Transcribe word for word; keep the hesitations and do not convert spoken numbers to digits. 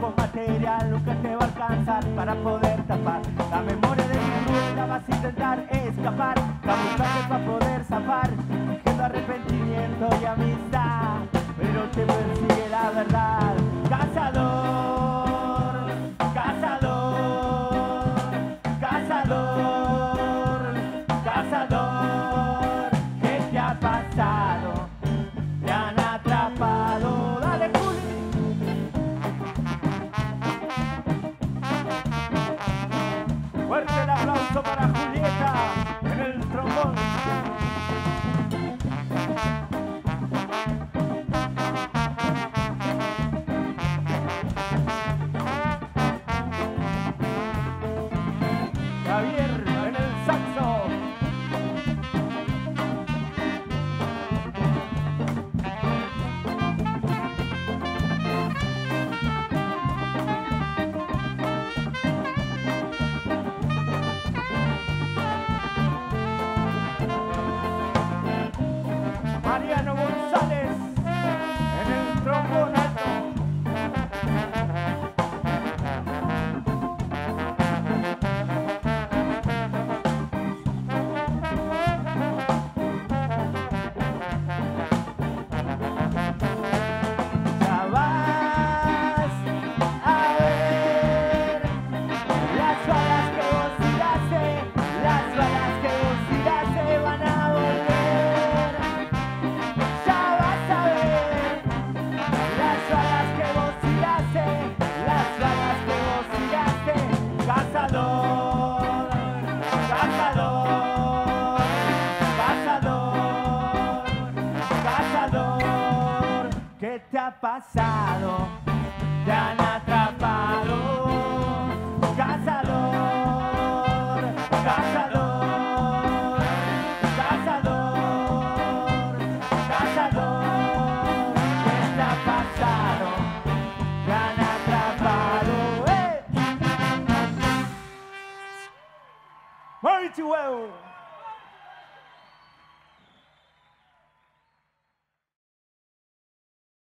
lujo material nunca te va a alcanzar para poder tapar la memoria de mi ruina. Vas a intentar escapar, camuflaje para poder zafar, fingiendo arrepentimiento y amistad, pero te persigue la verdad. Cazador, cazador, cazador, cazador, ¿qué te ha pasado? Te han atrapado. Dale, Juli. Fuerte el aplauso para Julieta en el trombón. Javier en el saxo. Mariano González en el trombón alto. Ya vas a ver las balas que vos tiraste, las balas que vos tiraste van a volver. Ya vas a ver las balas que vos tiraste, las balas que vos tiraste. Cazador, cazador, cazador, cazador, ¿qué te ha pasado? Te han atrapado. Cazador, cazador, cazador, cazador, ¿qué te ha pasado? Te han atrapado. ¡Eh! Muy chihuahua.